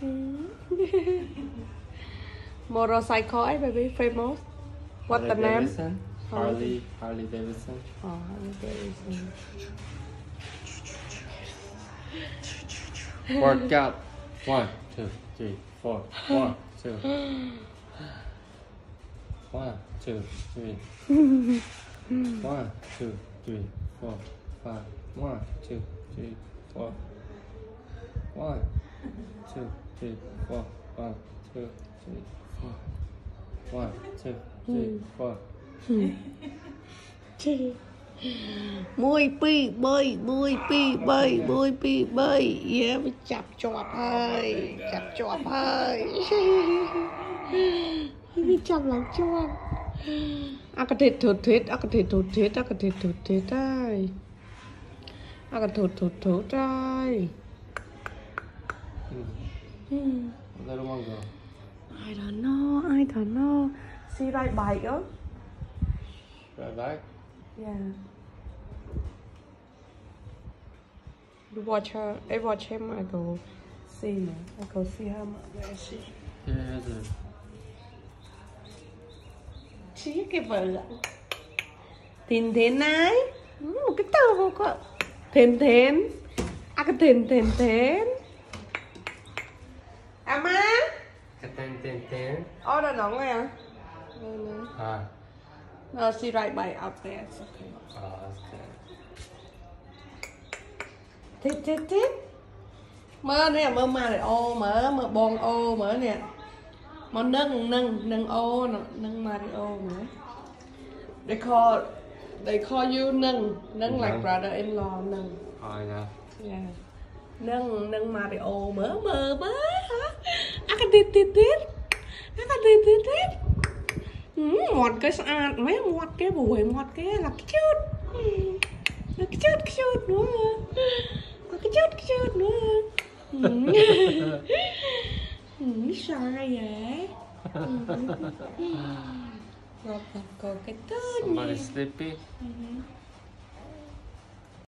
Motorcycle ấy baby famous. What the name? Harley Davidson. Oh, Harley Davidson. Workout. 1, 2, 3, 4. 1, 2. 1, 2, 3. 1, 2, 3, 4, 5. 1, 2, 3, 4. 1, 2, 3, 4. 1, 2, 3, 4. 1, 2, 3, 4. Môi pi bơi yeah chập chọp hơi chập lắm chọp cái thịt thụt thịt ai cái thụt ai Little one girl. I don't know see right bike đó Right back. yeah. You watch her. I watch him. I go see her. I go see her. Where is she? Here's it. Chị cái vợ thìn thìn này một cái tờ vô cơ thìn thìn cái thìn má Cái tên. đó đóng này à Ah. no she right by out there it's okay Okay. thít mơ nè mơ Mario mơ bon ô mơ nè mơ nâng ô nâng Mario nữa they call you nâng like brother-in-law nâng Oh yeah. yeah nâng Mario mơ hả cái thít ngọt cái sạch mấy ngọt cái bùi ngọt cái là cái chút nữa cái chút nữa sai vậy rồi cái tên Somebody sleepy?